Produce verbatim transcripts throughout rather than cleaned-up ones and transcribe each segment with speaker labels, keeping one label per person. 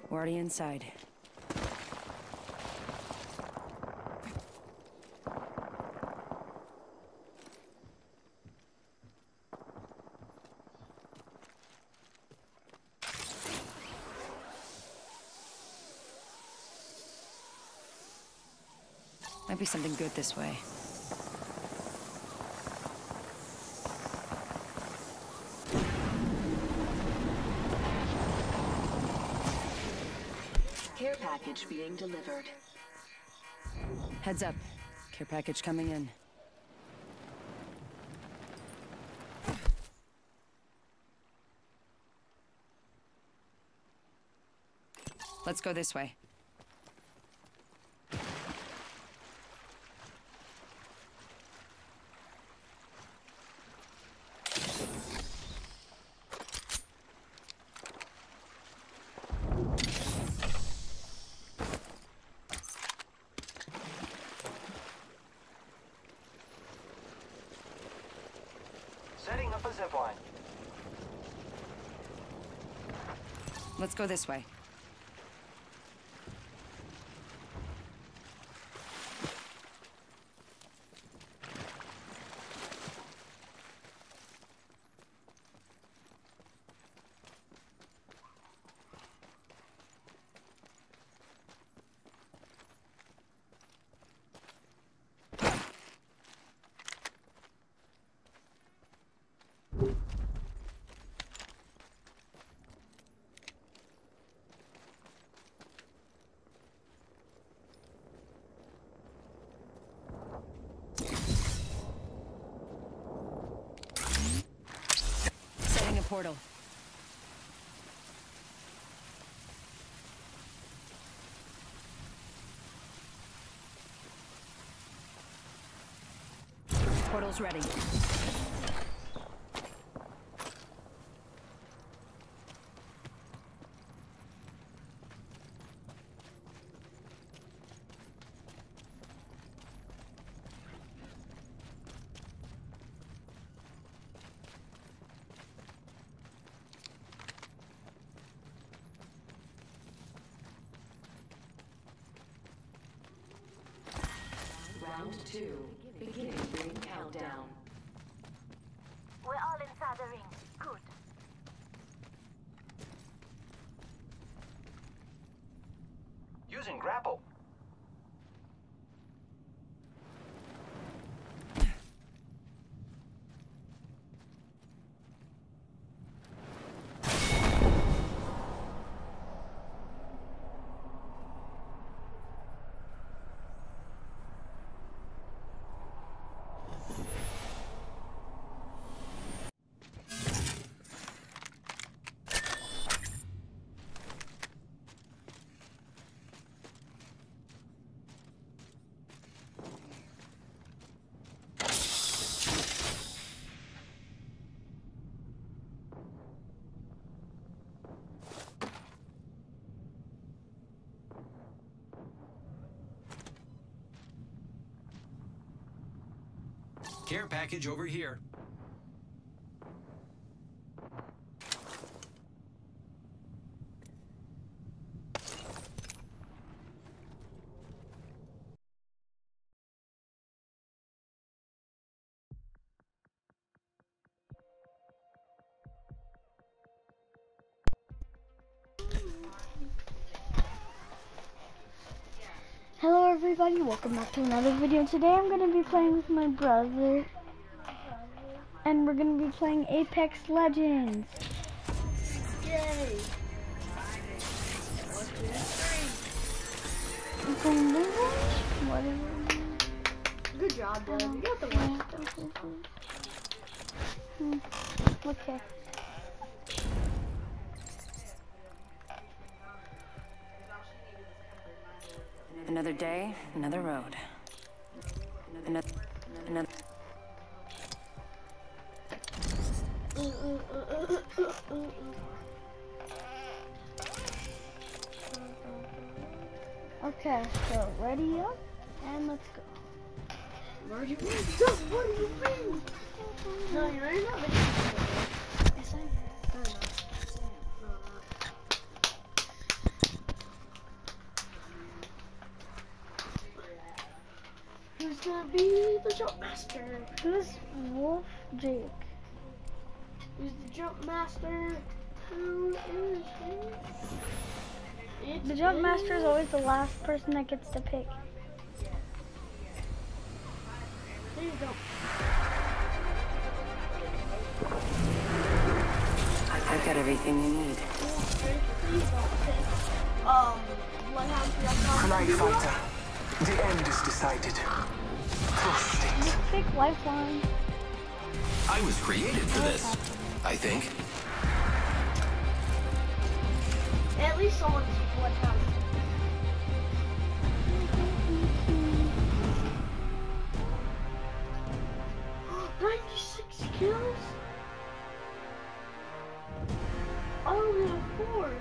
Speaker 1: We're already inside. Might be something good this way.
Speaker 2: Care package being delivered.
Speaker 1: Heads up. Care package coming in. Let's go this way.
Speaker 3: Setting up a zipline.
Speaker 1: Let's go this way. Portal. Portal's ready.
Speaker 2: Round two, beginning ring countdown.
Speaker 4: We're all inside the ring. Good.
Speaker 3: Using grapple.
Speaker 5: Care package over here.
Speaker 6: Hello everybody, welcome back to another video. Today I'm going to be playing with my brother. And we're going to be playing Apex Legends. Yay! I'm playing this one? What is it?
Speaker 4: Good job, Dad. You got the one.
Speaker 6: Hmm. Okay.
Speaker 1: Another day, another road. Another, another.
Speaker 6: Okay, so ready up, and let's go.
Speaker 4: Where do you mean? What do you mean? No, you're not making it.
Speaker 6: Yes, I am.
Speaker 4: No, no. No, to be the jump master.
Speaker 6: Who's Wolf Jake?
Speaker 4: Who's the jump master? Who is he? It
Speaker 6: The jump
Speaker 4: is-
Speaker 6: master is always the last person that gets to pick.
Speaker 4: There you go.
Speaker 1: I've got everything you need.
Speaker 4: Please don't pick. Um, Bloodhound
Speaker 3: Fly
Speaker 4: Projectile.
Speaker 3: fighter. The end is decided. Trust it.
Speaker 6: Just pick Lifeline.
Speaker 5: I was created for this, I think.
Speaker 4: At least someone's Bloodhound. ninety-six kills? I only have four.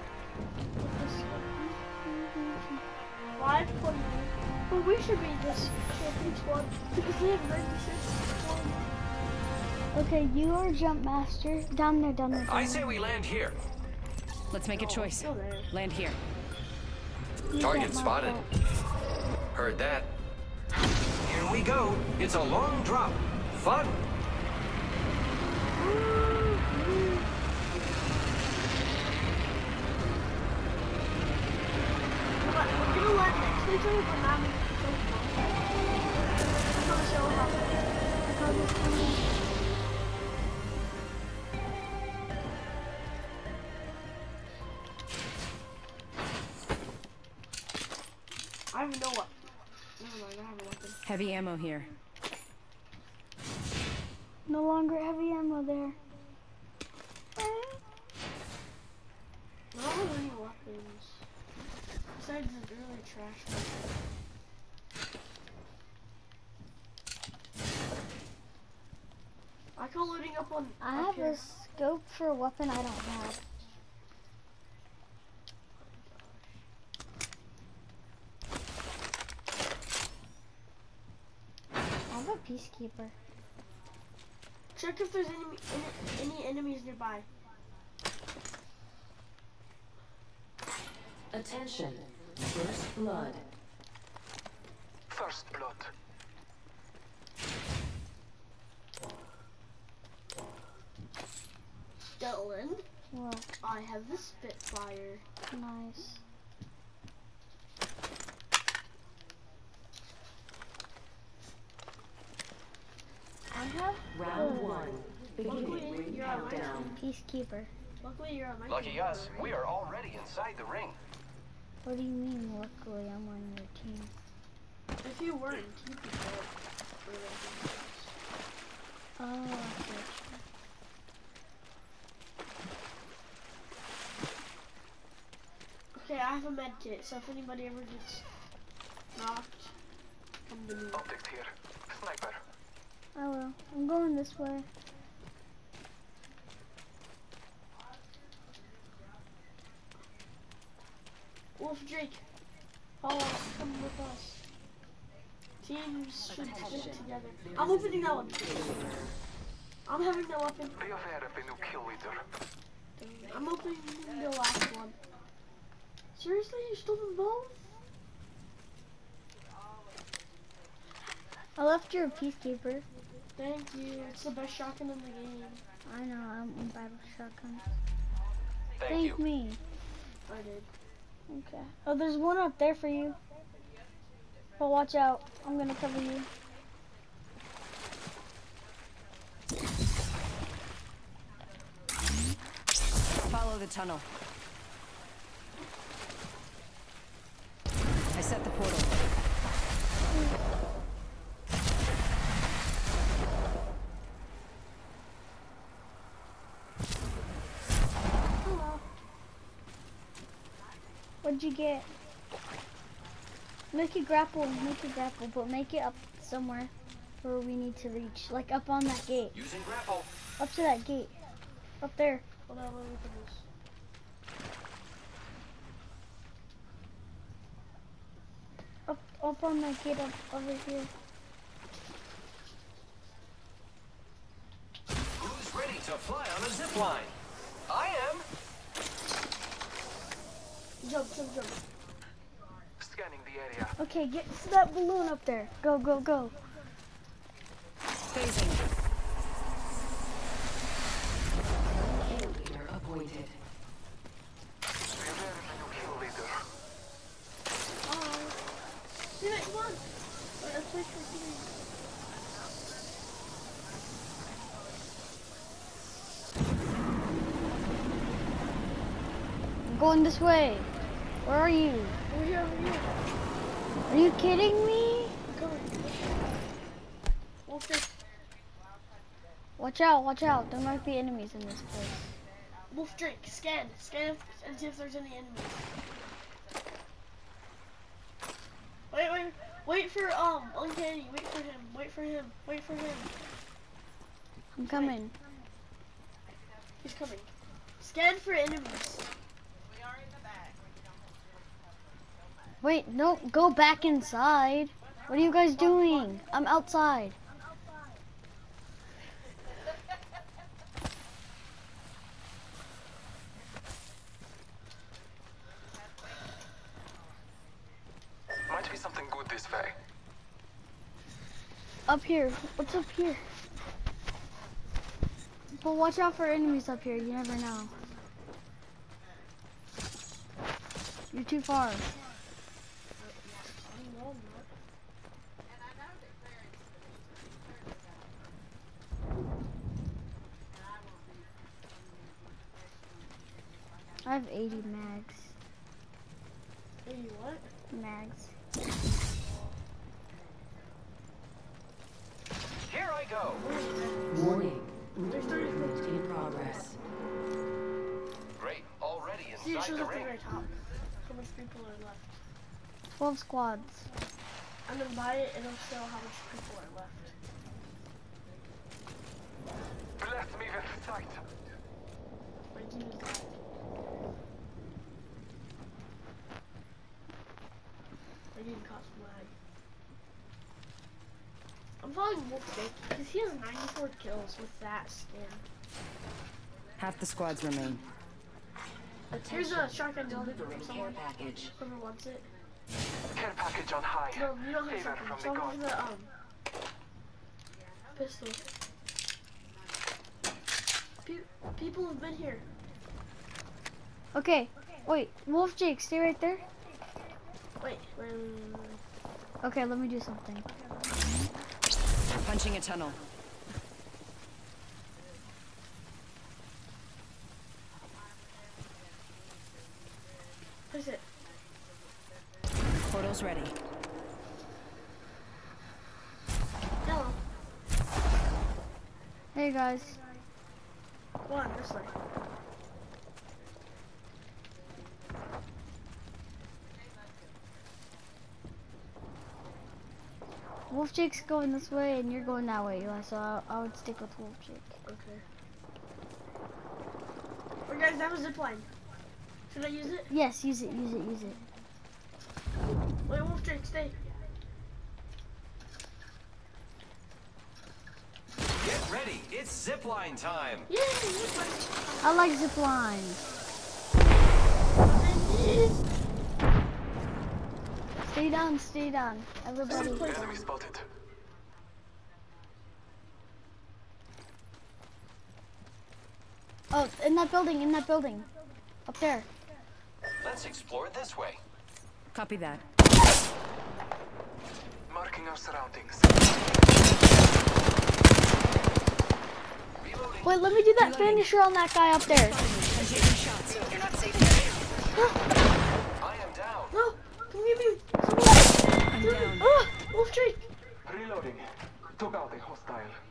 Speaker 4: Five twenty. But we should be this champion squad because they have ninety-six.
Speaker 6: Okay, you are jump master. Down there, down there. Down
Speaker 5: I
Speaker 6: there.
Speaker 5: say we land here.
Speaker 1: Let's make a choice.
Speaker 4: Go there.
Speaker 1: Land here.
Speaker 6: You
Speaker 5: Target
Speaker 6: jump
Speaker 5: spotted.
Speaker 6: master.
Speaker 5: Heard that. Here we go. It's a long drop. Fun.
Speaker 4: We're gonna land next to each other, but not make it so close. I'm gonna show how. How this coming. I have no weapon. Never mind, I have a weapon.
Speaker 1: Heavy ammo here.
Speaker 6: No longer heavy ammo there.
Speaker 4: I don't have any weapons. Besides this really trash weapon. I call loading up on.
Speaker 6: I
Speaker 4: up
Speaker 6: have
Speaker 4: here.
Speaker 6: a scope for a weapon I don't have. I have a peacekeeper.
Speaker 4: Check if there's enemy, any, any enemies nearby.
Speaker 2: Attention. First blood.
Speaker 3: First blood.
Speaker 4: Dylan,
Speaker 6: What?
Speaker 4: I have the Spitfire.
Speaker 6: Nice. I have
Speaker 2: Round
Speaker 6: the
Speaker 2: one. Beginning
Speaker 4: Luckily,
Speaker 2: ring
Speaker 4: you're on my
Speaker 2: countdown.
Speaker 6: peacekeeper.
Speaker 4: Luckily, you're on my
Speaker 3: Lucky
Speaker 4: team.
Speaker 3: us, we are already inside the ring.
Speaker 6: What do you mean, luckily I'm on your team?
Speaker 4: If you weren't, you'd be dead. For the-
Speaker 6: Oh, I see.
Speaker 4: Okay, I have a med kit, so if anybody ever gets knocked, come to me.
Speaker 3: Optics here. Sniper.
Speaker 6: I will. I'm going this way.
Speaker 4: Wolf Drake, follow, come with us. Teams should stick together. I'm opening that one. I'm having that weapon.
Speaker 3: Be aware of the new kill leader.
Speaker 4: I'm opening the last one. Seriously, you stole them both?
Speaker 6: I left you a peacekeeper.
Speaker 4: Thank you. It's the best shotgun in the game.
Speaker 6: I know, I'm on battle shotguns.
Speaker 3: Thank,
Speaker 6: Thank
Speaker 3: you.
Speaker 6: me.
Speaker 4: I did.
Speaker 6: Okay. Oh, there's one up there for you. But watch out. I'm gonna cover you.
Speaker 1: Follow the tunnel. I set the portal.
Speaker 4: Hello.
Speaker 6: What'd you get? Make it grapple, make it grapple, but make it up somewhere where we need to reach. Like up on that gate.
Speaker 5: Using grapple.
Speaker 6: Up to that gate. Up there.
Speaker 4: Hold on, let me open this.
Speaker 6: Up up on that gate up over here.
Speaker 5: Who's ready to fly on a zip line?
Speaker 3: I am.
Speaker 4: Jump, jump, jump.
Speaker 3: Scanning Scanning the area.
Speaker 6: Okay, get to that balloon up there. Go, go, go.
Speaker 1: Phasing.
Speaker 2: Kill leader appointed.
Speaker 3: Prepare the new kill leader.
Speaker 4: Oh. Steven, come on. Wait, let's wait for Steven.
Speaker 6: I'm going this way. Where are you?
Speaker 4: Over here, over here.
Speaker 6: Are you kidding me?
Speaker 4: I'm coming. Wolf Drake.
Speaker 6: Watch out, watch out. There might be enemies in this place.
Speaker 4: Wolf Drake, scan. Scan if, and see if there's any enemies. Wait, wait. Wait for, um, Uncanny. Wait for him. Wait for him. Wait for him.
Speaker 6: I'm coming.
Speaker 4: He's coming. Scan for enemies.
Speaker 6: Wait, no, go back inside. What are you guys doing? I'm outside.
Speaker 3: Might be something good this way.
Speaker 6: Up here. What's up here? But watch out for enemies up here. You never know. You're too far. I have eighty mags.
Speaker 4: Hey, what?
Speaker 6: Mags.
Speaker 5: Here I go.
Speaker 2: Warning. Movement in progress.
Speaker 5: Great. Already
Speaker 4: See, it
Speaker 5: inside
Speaker 4: shows
Speaker 5: the
Speaker 4: at the
Speaker 5: ring.
Speaker 4: very top. How much people are left.
Speaker 6: twelve squads.
Speaker 4: And then by it, it'll show how much people are left.
Speaker 3: Bless me with sight.
Speaker 4: Like, you just died. I didn't cost lag. I'm following Wolf Drake because he has ninety-four kills with that skin.
Speaker 1: Half the squads remain.
Speaker 4: Here's a shotgun gun from
Speaker 2: Delivering care
Speaker 4: someone.
Speaker 2: package.
Speaker 4: Whoever wants it.
Speaker 3: Care package on high.
Speaker 4: No, you don't have
Speaker 3: Favor
Speaker 4: shotgun.
Speaker 3: from the
Speaker 4: Someone
Speaker 3: gods.
Speaker 4: has a um pistol. Pe people have been here.
Speaker 6: Okay. Wait, Wolf Jake, stay right there.
Speaker 4: Wait, wait, wait, wait, wait.
Speaker 6: Okay, let me do something.
Speaker 1: Punching a tunnel.
Speaker 4: What is it?
Speaker 1: Portal's ready.
Speaker 4: Hello.
Speaker 6: Hey guys.
Speaker 4: Go on, this way.
Speaker 6: Wolf Jake's going this way and you're going that way, Eli, so I, I would stick with Wolf Jake.
Speaker 4: Okay. Oh, guys, that was zip line. Should I use it?
Speaker 6: Yes, use it, use it, use it.
Speaker 4: Wait, Wolf Drake, stay.
Speaker 5: Get ready. It's zipline time.
Speaker 4: Yeah, zip line.
Speaker 6: I like zip lines. Stay down, stay down. Everybody.
Speaker 3: Enemy spotted.
Speaker 6: Oh, in that building, in that building. Up there.
Speaker 5: Let's explore this way.
Speaker 1: Copy that.
Speaker 3: Marking our surroundings.
Speaker 5: Reloading.
Speaker 6: Wait, let me do that finisher on that guy up there.
Speaker 1: I'm taking shots. You're not safe here.
Speaker 5: I am down.
Speaker 4: No, come get me. Someone.
Speaker 1: I'm down.
Speaker 4: Ah, Wolf Drake.
Speaker 3: Reloading. Took out a hostile.